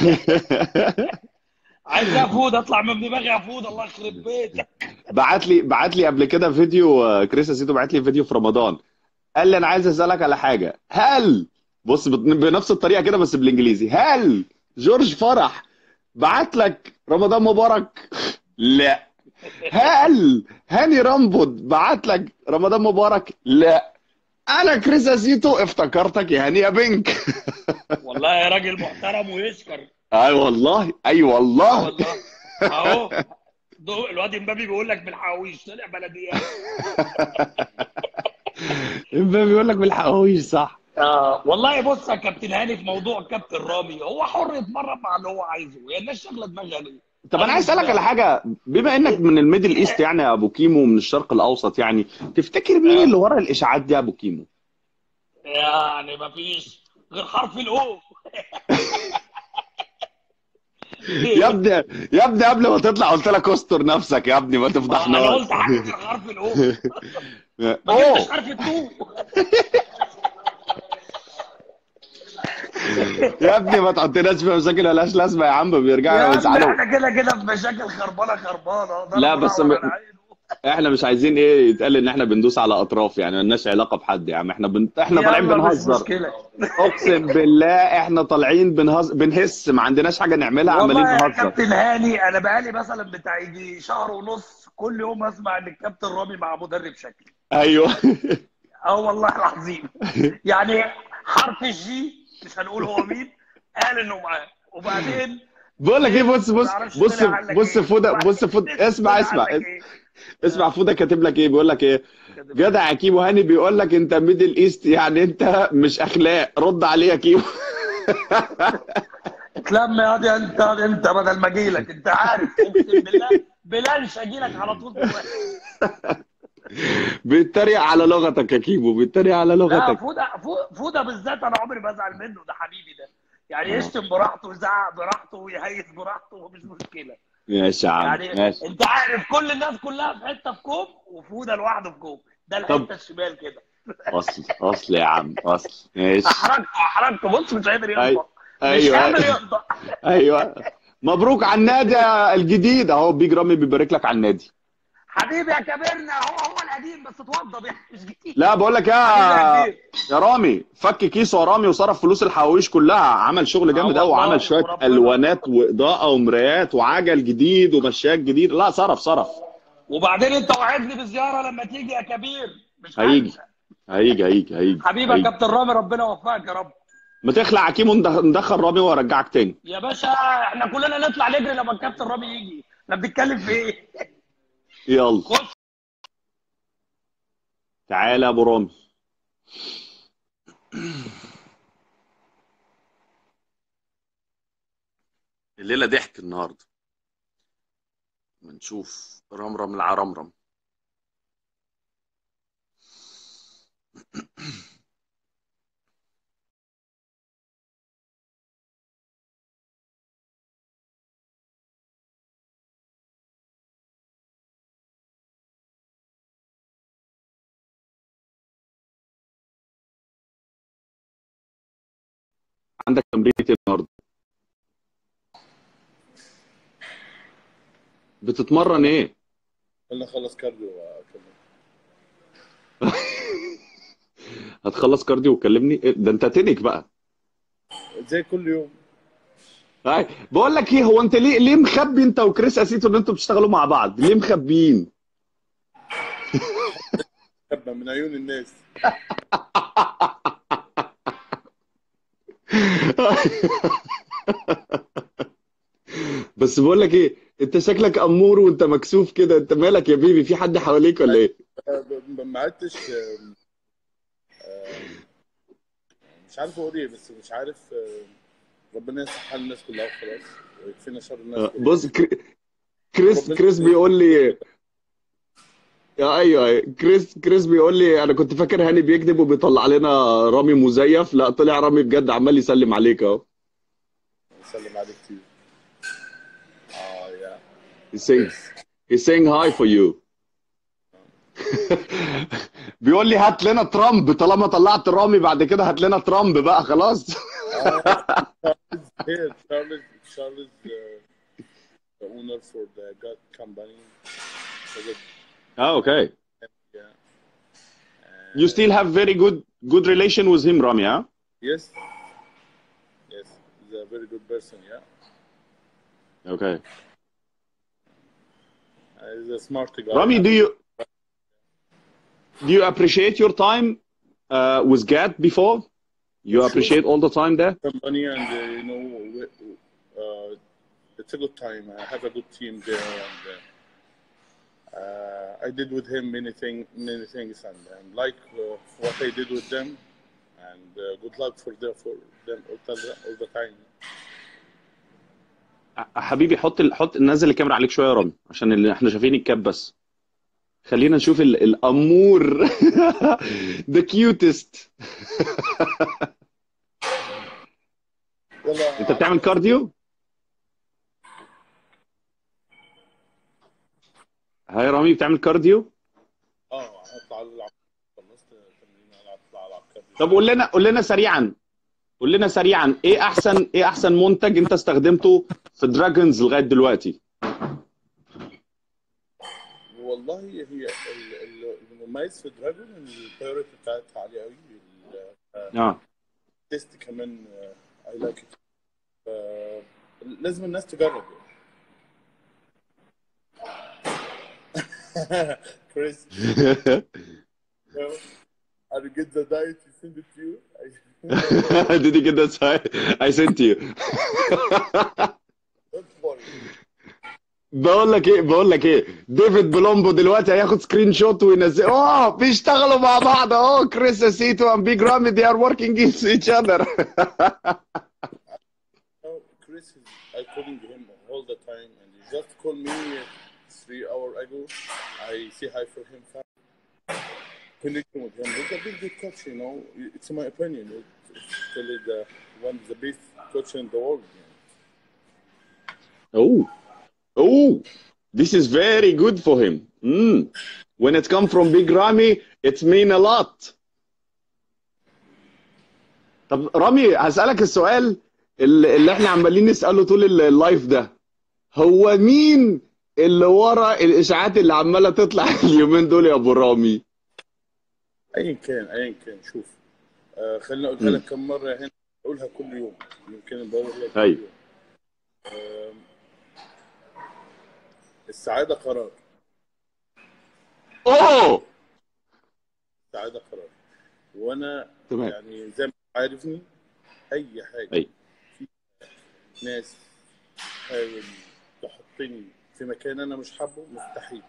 Speaker 3: عايز افود اطلع من دماغي افود الله يخرب بيتك.
Speaker 1: بعت لي بعت لي قبل كده فيديو آه، كريس اسيتو بعت لي فيديو في رمضان قال لي انا عايز اسالك على حاجه هل بص بت- بنفس الطريقه كده بس بالانجليزي هل جورج فرح بعت لك رمضان مبارك لا هل هاني رامبود بعت لك رمضان مبارك لا انا كريس اسيتو افتكرتك يا هاني يا بنك
Speaker 3: والله يا راجل محترم ويشكر.
Speaker 1: اي والله اي
Speaker 3: اه
Speaker 1: والله
Speaker 3: والله اهو دو- الواد امبابي بيقول لك بالحواويش طلع بلديات.
Speaker 1: امبابي بيقول لك بالحواويش صح
Speaker 3: آه والله بص يا كابتن هاني، في موضوع كابتن رامي هو حر يتمرن مع اللي هو عايزه، هي الناس شغله دماغها ليه؟
Speaker 1: طب انا
Speaker 3: انا
Speaker 1: عايز
Speaker 3: مش
Speaker 1: اسالك على
Speaker 3: فاهم.
Speaker 1: حاجه، بما انك من الميدل ايست يعني يا ابو كيمو، من الشرق الاوسط يعني، تفتكر مين اللي
Speaker 3: آه
Speaker 1: ورا الاشاعات دي يا ابو كيمو؟
Speaker 3: يعني مفيش غير حرف الاو.
Speaker 1: يا ابني، يا ابني قبل ما تطلع قلت لك استر نفسك يا ابني، ما
Speaker 3: ما انا
Speaker 1: تفضحناش.
Speaker 3: قلت حاجه غير حرف الاو، ما جبتش
Speaker 1: اوه.
Speaker 3: حرف التو.
Speaker 1: يا ابني ما تحطناش في مشاكل ملهاش لازمه يا عم،
Speaker 3: يا
Speaker 1: بيرجعوا
Speaker 3: عم
Speaker 1: يزعلوا.
Speaker 3: احنا كده كده في مشاكل خربانه خربانه،
Speaker 1: لا
Speaker 3: ضرب
Speaker 1: بس
Speaker 3: الاعور
Speaker 1: م...
Speaker 3: على عينه.
Speaker 1: احنا مش عايزين ايه يتقال ان احنا بندوس على اطراف، يعني مالناش علاقه بحد يا عم، احنا بن... احنا طالعين
Speaker 3: يلا مش
Speaker 1: بنهزر.
Speaker 3: مشكله.
Speaker 1: اقسم بالله احنا طالعين بنهز... بنهس، ما عندناش حاجه نعملها، عمالين
Speaker 3: والله يا
Speaker 1: نهزر.
Speaker 3: كابتن هاني انا بقالي مثلا بتاع يجي شهر ونص كل يوم اسمع ان الكابتن رامي مع مدرب شكل.
Speaker 1: ايوه.
Speaker 3: اه والله العظيم. يعني حرف الجي مش هنقول هو مين، قال انه معاه، وبعدين
Speaker 1: بقول لك ايه،
Speaker 3: جيم
Speaker 1: بص
Speaker 3: ما
Speaker 1: بص
Speaker 3: اعرفش
Speaker 1: بص
Speaker 3: طلع قال لك
Speaker 1: بص
Speaker 3: ايه،
Speaker 1: فوده،
Speaker 3: وبعدين
Speaker 1: بص فوده، اسمع
Speaker 3: طلع قال
Speaker 1: اسمع
Speaker 3: لك ايه.
Speaker 1: اسمع
Speaker 3: آه،
Speaker 1: فوده كاتب لك ايه، بيقول لك ايه؟
Speaker 3: كاتب ايه؟
Speaker 1: جدع يا كيمو هاني بيقول لك انت ميدل ايست، يعني انت مش اخلاق، رد عليه يا كيمو.
Speaker 3: اتلم يا دي انت، انت بدل ما اجي لك انت عارف اقسم بالله بلانش اجي لك على طول دلوقتي.
Speaker 1: بيتريق على لغتك يا كيمو، بيتريق على
Speaker 3: لا
Speaker 1: لغتك.
Speaker 3: فوده فو- فوده بالذات انا عمري ما ازعل منه، ده حبيبي ده. يعني
Speaker 1: اه
Speaker 3: يشتم براحته ويزعق براحته ويهيس براحته مفيش مشكله.
Speaker 1: ماشي يا عم
Speaker 3: يعني
Speaker 1: ماشي.
Speaker 3: انت عارف كل الناس كلها في حته في كوم، وفوده لوحده في كوم، ده
Speaker 1: طب
Speaker 3: الحته الشمال كده.
Speaker 1: اصل اصل يا عم اصل ماشي.
Speaker 3: احرجته احرجته بص مش قادر
Speaker 1: اي
Speaker 3: ينطق، مش
Speaker 1: ايوه
Speaker 3: قادر
Speaker 1: ايوه
Speaker 3: ينطق.
Speaker 1: ايوه. مبروك على النادي الجديد اهو، بيج رامي بيبارك لك على النادي.
Speaker 3: حبيبي يا كبرنا، هو هو القديم بس اتوضب يعني مش
Speaker 1: لا
Speaker 3: جديد.
Speaker 1: بقول لك يا
Speaker 3: حبيبي يا كبير.
Speaker 1: يا رامي، فك كيس ورامي وصرف فلوس الحواويش كلها، عمل شغل
Speaker 3: اه
Speaker 1: جامد قوي، وعمل
Speaker 3: والله
Speaker 1: شويه
Speaker 3: وربنا.
Speaker 1: الوانات واضاءه ومرايات وعجل جديد ومشاك جديد، لا صرف صرف.
Speaker 3: وبعدين انت وعدني بزياره لما تيجي يا كبير، مش
Speaker 1: هيجي
Speaker 3: هنسى.
Speaker 1: هيجي هيجي هيجي
Speaker 3: حبيبي يا
Speaker 1: هيجي.
Speaker 3: كابتن رامي ربنا يوفقك يا رب.
Speaker 1: ما تخلع يا كيمو، ندخ- ندخل رامي وارجعك تاني.
Speaker 3: يا باشا احنا كلنا نطلع نجري لما الكابتن رامي يجي، احنا بنتكلم في ايه؟
Speaker 1: يلا
Speaker 3: خش.
Speaker 1: تعالى يا ابو رامي. الليله ضحك النهارده، بنشوف رمرم العرمرم. عندك تمرين إيه النهارده؟ بتتمرن ايه؟
Speaker 4: خلينا نخلص كارديو واكمل.
Speaker 1: هتخلص كارديو وكلمني؟ إيه ده، انت تنك بقى.
Speaker 4: زي كل يوم.
Speaker 1: هاي بقول لك ايه، هو انت ليه ليه مخبي انت وكريس اسيتو ان انتوا بتشتغلوا مع بعض؟ ليه مخبيين؟
Speaker 4: خدنا من عيون الناس.
Speaker 1: بس بقول لك ايه، انت شكلك امور وانت مكسوف كده، انت مالك يا بيبي، في حد حواليك ولا ايه؟
Speaker 4: ب- ما عدتش آم، آم، مش عارف اقول ايه، بس مش عارف. آم، ربنا يصلح حال الناس كلها وخلاص، ويكفينا شر الناس
Speaker 1: آه،
Speaker 4: كلها.
Speaker 1: بص كري- كريس
Speaker 4: وربنا
Speaker 1: كريس بيقول لي، يا ايوه ايوه، كريس كريس بيقول لي انا كنت فاكر هاني بيكذب وبيطلع لنا رامي مزيف، لا طلع رامي بجد، عمال يسلم عليك اهو.
Speaker 4: يسلم عليك كتير. اه يا
Speaker 1: He's saying
Speaker 4: كريس.
Speaker 1: he's saying hi for you. بيقول لي هات لنا ترامب، طالما طلعت رامي بعد كده هات لنا ترامب بقى خلاص.
Speaker 4: اه Charles here. Charles Charles uh, the owner for the God company. So good.
Speaker 1: اه اوكي.
Speaker 4: Yeah.
Speaker 1: You still
Speaker 4: And
Speaker 1: have very good good relation with him, Rami, huh?
Speaker 4: yes, yes, he's a very good person. Yeah.
Speaker 1: Okay.
Speaker 4: Uh, he's a smart guy.
Speaker 1: Rami, do
Speaker 4: Happy.
Speaker 1: you do you appreciate your time uh, with Gad before? You
Speaker 4: For sure.
Speaker 1: appreciate all the time there?
Speaker 4: Company and uh, you know we- uh, it's a good time. I have a good team there, and uh, uh, I did with him many thing, many things, and, and like uh, what I did with them, and uh, good luck for them for them all the, all the time.
Speaker 1: حبيبي حط ال... حط نزل الكاميرا عليك شويه يا رامي عشان اللي احنا شايفين الكاب بس. خلينا نشوف ال... الامور the cutest.
Speaker 4: يلا
Speaker 1: انت بتعمل كارديو؟ هاي رامي بتعمل كارديو؟
Speaker 4: اه هطلع العب، خلصت تمرين هطلع العب كارديو.
Speaker 1: طب قول لنا قول لنا سريعا قول لنا سريعا ايه احسن ايه احسن منتج انت استخدمته في دراجونز لغايه دلوقتي؟
Speaker 4: والله هي ال- ال- المميز في دراجون ان البايوريتي بتاعتها عاليه قوي،
Speaker 1: اه
Speaker 4: التيست كمان اي لايك ات، لازم الناس تجرب. كريس I get the diet you send it to you.
Speaker 1: Did you get that side? I sent you.
Speaker 4: Don't worry.
Speaker 1: بقول لك ايه بقول لك ايه ديفيد بلومبو دلوقتي هياخد سكرين شوت وينزل. اوه بيشتغلوا مع بعض اهو. كريس سيتو and Big Ramy they are working against each other.
Speaker 4: No, Chris is I calling him all the time and he just called me three hours ago. I say hi for him. Connecting with him. He's a big good coach, you know. It's my opinion. It's really the one of the best coach in the world. You know.
Speaker 1: Oh, oh, this is very good for him. Mm. When it comes from Big Ramy, it mean a lot. طب رامي هسألك السؤال اللي اللي احنا عمالين نسأله طول ال- اللايف ده. هو مين اللي ورا الإشاعات اللي عمالة تطلع اليومين دول يا أبو رامي؟
Speaker 4: ايا كان ايا كان شوف، آه خليني اقولها
Speaker 1: مم.
Speaker 4: لك كم مره هنا، اقولها كل يوم، يمكن بقولها لك كل
Speaker 1: أيوة.
Speaker 4: يوم. آه السعاده قرار،
Speaker 1: أوه
Speaker 4: السعاده قرار. وانا
Speaker 1: تمام.
Speaker 4: يعني زي ما عارفني اي حاجه
Speaker 1: أيوة.
Speaker 4: في ناس تحاول تحطني في مكان انا مش حابه، مستحيل.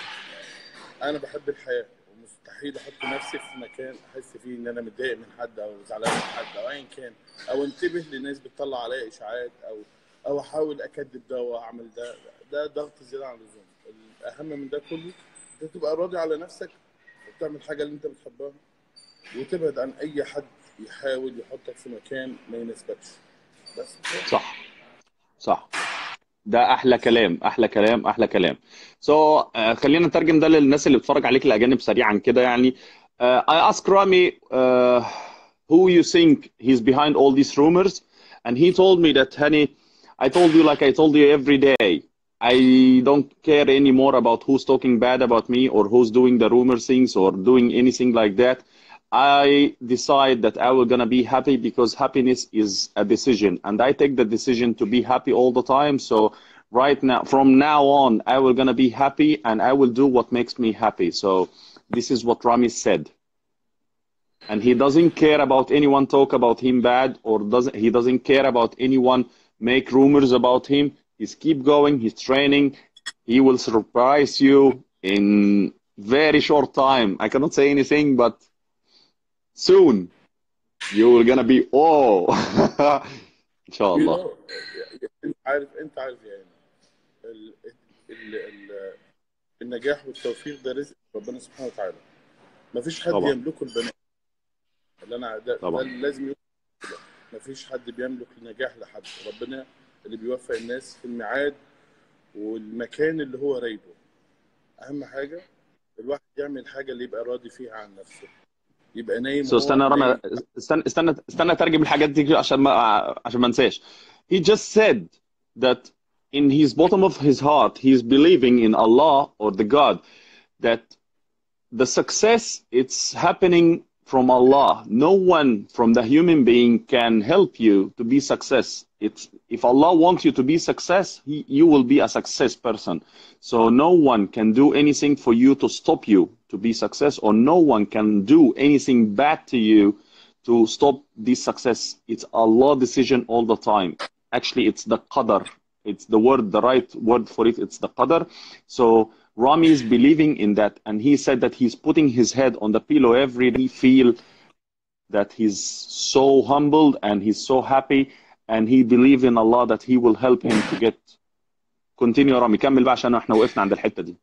Speaker 4: انا بحب الحياه ومستحيل احط نفسي في مكان احس فيه ان انا متضايق من حد او زعلان من حد او ايا كان، او انتبه لناس بتطلع عليا اشاعات او او احاول اكذب ده واعمل ده. ده ضغط زياده عن اللزوم. الاهم من ده كله انت تبقى راضي على نفسك وبتعمل حاجه اللي انت بتحبها، وتبعد عن اي حد يحاول يحطك في مكان ما يناسبكش. بس
Speaker 1: صح صح. ده احلى كلام احلى كلام احلى كلام. سو so, uh, خلينا نترجم ده للناس اللي بتتفرج عليك الاجانب سريعا كده يعني. uh, I asked Ramy uh, who you think he's behind all these rumors and he told me that honey I told you like I told you every day I don't care anymore about who's talking bad about me or who's doing the rumor things or doing anything like that. I decide that I will gonna be happy because happiness is a decision and I take the decision to be happy all the time. So right now, from now on, I will gonna be happy and I will do what makes me happy. So this is what Ramy said. And he doesn't care about anyone talk about him bad or doesn't he doesn't care about anyone make rumors about him. He's keep going, he's training. He will surprise you in very short time. I cannot say anything, but soon you will gonna be oh ان شاء
Speaker 4: you
Speaker 1: الله.
Speaker 4: know, انت عارف انت عارف يعني ال ال ال النجاح والتوفيق ده رزق ربنا سبحانه وتعالى. مفيش حد
Speaker 1: طبعا
Speaker 4: يملكه البنات. اللي انا ده, ده
Speaker 1: طبعا
Speaker 4: اللي لازم يكون كده. مفيش حد بيملك النجاح لحد، ربنا اللي بيوفق الناس في الميعاد والمكان اللي هو رايده. اهم حاجه الواحد يعمل حاجه اللي يبقى راضي فيها عن نفسه، يبقى نايم
Speaker 1: so
Speaker 4: هو
Speaker 1: استنى يا رامي
Speaker 4: نايم.
Speaker 1: استنى استنى استنى اترجم الحاجات دي عشان ما عشان ما انساش. He just said that in his bottom of his heart he's believing in Allah or the God that the success it's happening from Allah. No one from the human being can help you to be success. It's if Allah wants you to be success, he, you will be a success person. So no one can do anything for you to stop you to be success, or no one can do anything bad to you to stop this success. It's Allah decision all the time. Actually, it's the qadar. It's the word, the right word for it. It's the qadar. So Ramy is believing in that, and he said that he's putting his head on the pillow every day. Feel that he's so humbled and he's so happy and he believes in Allah that he will help him to get. continue يا رامي، كمل بقى عشان احنا وقفنا عند الحتة دي.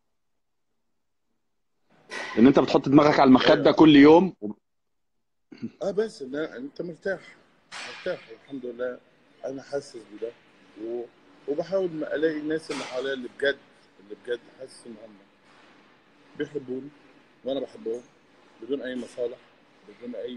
Speaker 1: ان انت بتحط دماغك على المخدة كل يوم.
Speaker 4: اه بس لا انت مرتاح مرتاح الحمد لله. انا حاسس بده و... وبحاول ما الاقي الناس اللي حواليا اللي بجد اللي بجد حاسس ان هم بيحبوني وانا بحبهم بدون اي مصالح، بدون اي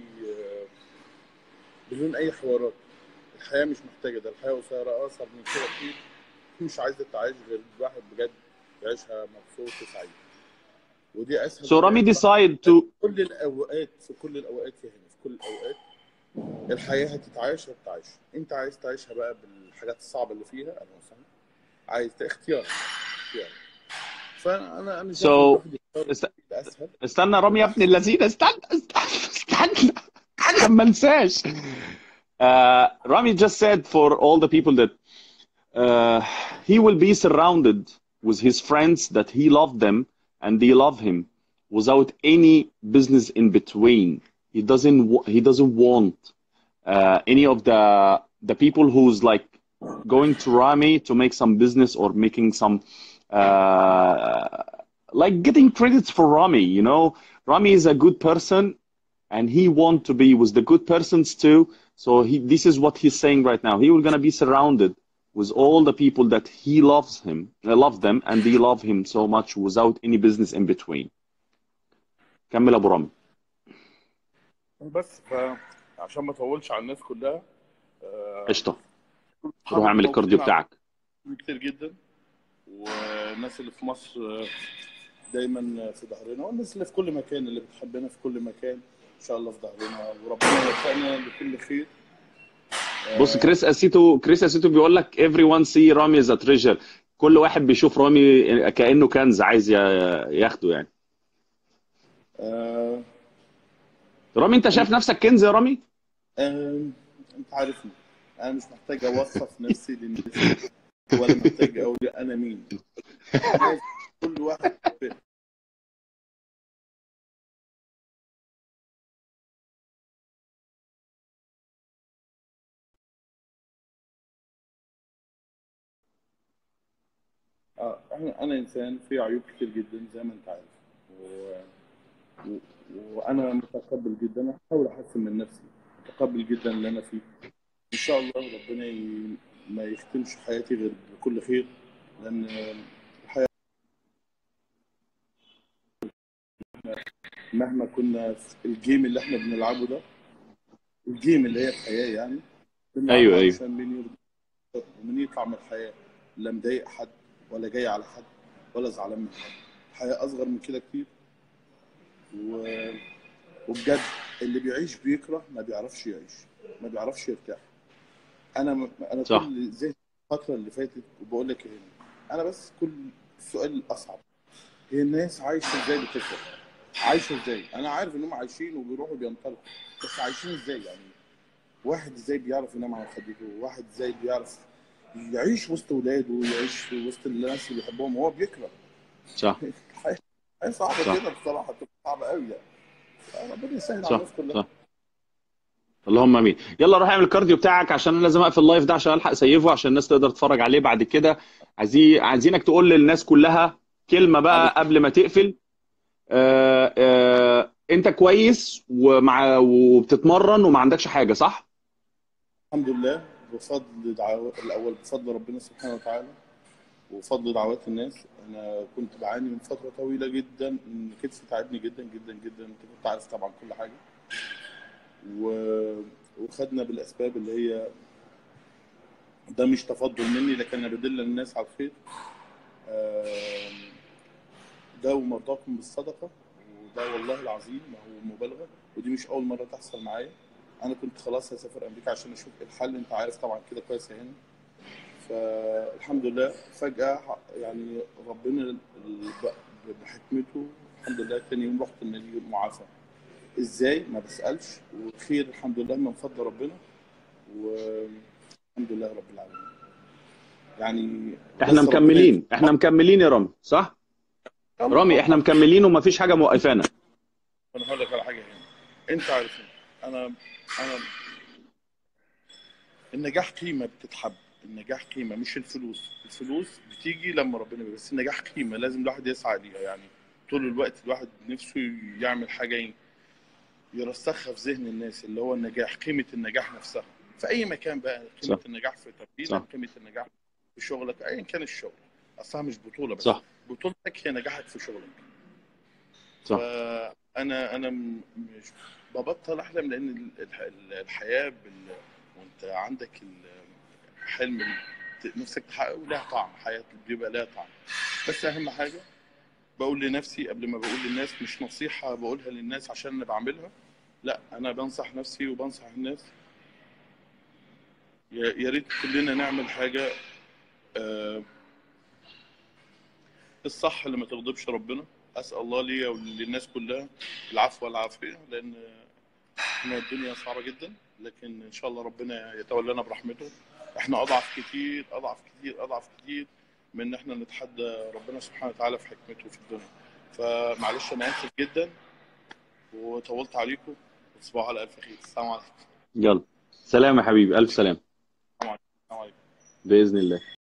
Speaker 4: بدون اي حوارات. الحياه مش محتاجه ده، الحياه قصيره اقصر من كده كتير. مش عايزه تعيش غير الواحد بجد يعيشها مبسوط وسعيد، ودي اسهل.
Speaker 1: So Rami decide to
Speaker 4: في كل الاوقات في كل الاوقات يا هنا في كل الاوقات الحياه هتتعايش هتتعايش. انت عايز تعيشها بقى بالحاجات الصعبه اللي فيها، انا مثلا عايز اختيار اختيار. فانا انا شايف
Speaker 1: so
Speaker 4: الواحد يختار
Speaker 1: است...
Speaker 4: الاسهل.
Speaker 1: استنى رامي يا ابن الذين، استنى استنى استنى عشان ما انساش. Uh, Rami just said for all the people that uh, he will be surrounded with his friends that he loved them and they love him without any business in between. He doesn't he doesn't want uh, any of the the people who's like going to Rami to make some business or making some uh, like getting credits for Rami. You know, Rami is a good person and he want to be with the good persons too. So he, this is what he's saying right now. He will gonna be surrounded with all the people that he loves him, uh, love them, and they love him so much without any business in between. كمل أبو رامي.
Speaker 4: بس فعشان ما اطولش على الناس كلها آه،
Speaker 1: قشطة. روح
Speaker 4: أصحابي
Speaker 1: اعمل الكارديو
Speaker 4: موجودين
Speaker 1: بتاعك.
Speaker 4: عندي كتير جدا، والناس اللي في مصر آه، دايما في ظهرنا، والناس اللي في كل مكان اللي بتحبنا في كل مكان ان شاء الله في ظهرنا، وربنا يوفقنا لكل خير.
Speaker 1: بص كريس اسيتو كريس اسيتو بيقول لك everyone see رامي as a treasure. كل واحد بيشوف رامي كأنه كنز عايز ي- ياخده يعني.
Speaker 4: آه،
Speaker 1: رامي انت شايف نفسك كنز يا رامي؟
Speaker 4: آه، انت عارفني، انا مش محتاج اوصف نفسي للناس ولا محتاج اقول انا مين. كل واحد اه انا انا انسان في عيوب كتير جدا زي ما انت عارف، و... و... وانا متقبل جدا، احاول احسن من نفسي، متقبل جدا اللي انا فيه. ان شاء الله ربنا ي... ما يختمش حياتي غير بكل خير، لان الحياه مهما كنا في الجيم اللي احنا بنلعبه ده، الجيم اللي هي الحياه يعني
Speaker 1: ايوه
Speaker 4: بنلعبها
Speaker 1: ايوه
Speaker 4: علشان مين يرضى ومين يطلع من الحياه لا مضايق حد ولا جاي على حد ولا زعلان من حد. الحياه اصغر من كده كتير، و... وبجد اللي بيعيش بيكره ما بيعرفش يعيش، ما بيعرفش يرتاح. انا انا
Speaker 1: صح.
Speaker 4: كل زي الفتره اللي فاتت وبقول لك هنا، انا بس كل السؤال الاصعب هي الناس عايشه ازاي بتكره؟ عايشه ازاي؟ انا عارف ان هم عايشين وبيروحوا بينطلقوا، بس عايشين ازاي يعني؟ واحد ازاي بيعرف ينام على خدته؟ واحد ازاي بيعرف يعيش وسط ولاده ويعيش في وسط الناس اللي بيحبهم وهو بيكره؟
Speaker 1: صح
Speaker 4: الحياه الحياة صعبه
Speaker 1: صح
Speaker 4: كده بصراحه، بتبقى صعبه قوي يعني. ربنا يسهل على
Speaker 1: صح
Speaker 4: الناس كلها.
Speaker 1: صح. اللهم امين. يلا روح اعمل الكارديو بتاعك عشان انا لازم اقفل اللايف ده عشان الحق سيفه عشان الناس تقدر تتفرج عليه بعد كده. عايزين عايزينك تقول للناس كلها كلمة
Speaker 4: عليك.
Speaker 1: بقى قبل ما تقفل. آه آه انت كويس ومع وبتتمرن وما عندكش حاجة صح؟
Speaker 4: الحمد لله بفضل دعوة الاول بفضل ربنا سبحانه وتعالى وفضل دعوات الناس. انا كنت بعاني من فتره طويله جدا ان كتفي تعبني جدا جدا جدا، انت كنت عارف طبعا كل حاجه، و... وخدنا بالاسباب اللي هي ده مش تفضل مني لكن انا بدل الناس على الخير. آم، ده ومرضاكم بالصدقه، وده والله العظيم ما هو مبالغه، ودي مش اول مره تحصل معايا. انا كنت خلاص هسافر امريكا عشان اشوف الحل، انت عارف طبعا كده كويس هنا. فالحمد لله فجأة يعني ربنا بحكمته الحمد لله تاني يوم رحت النادي معافى. ازاي ما بسألش، وخير الحمد لله من فضل ربنا، والحمد لله رب العالمين. يعني
Speaker 1: احنا
Speaker 4: بس ربنا
Speaker 1: مكملين احنا مكملين يا رامي صح؟ رامي احنا مكملين ومفيش حاجة موقفانا.
Speaker 4: انا هقول لك على حاجه هنا، انت عارف انا انا النجاح قيمه بتتحب. النجاح قيمه مش الفلوس. الفلوس بتيجي لما ربنا بي. بس النجاح قيمه لازم الواحد يسعى ليها. يعني طول الوقت الواحد نفسه يعمل حاجه يرسخها في ذهن الناس، اللي هو النجاح، قيمه النجاح نفسها في اي مكان بقى. قيمه
Speaker 1: صح
Speaker 4: النجاح في تمرينك،
Speaker 1: صح
Speaker 4: قيمه النجاح في شغلك، ايا كان الشغل. اصلها مش بطوله بس،
Speaker 1: صح
Speaker 4: بطولتك هي نجاحك في شغلك.
Speaker 1: صح
Speaker 4: فانا انا م- مش ببطل احلم، لان ال- الح- الحياه بال... وانت عندك الحلم اللي ت- نفسك تحققه لها طعم. حياه بيبقى لها طعم. بس اهم حاجه بقول لنفسي قبل ما بقول للناس، مش نصيحه بقولها للناس عشان انا بعملها، لا انا بنصح نفسي وبنصح الناس. يا يا ريت كلنا نعمل حاجه آه، الصح اللي ما تغضبش ربنا. اسال الله لي وللناس كلها العفو والعافيه، لان احنا الدنيا صعبه جدا، لكن ان شاء الله ربنا يتولانا برحمته. احنا اضعف كتير اضعف كتير اضعف كتير من ان احنا نتحدى ربنا سبحانه وتعالى في حكمته في الدنيا. فمعلش انا اسف جدا وطولت عليكم. تصبحوا على الف خير. السلام عليكم.
Speaker 1: يلا سلام يا حبيبي، الف سلام.
Speaker 4: السلام عليكم. السلام عليكم.
Speaker 1: باذن الله.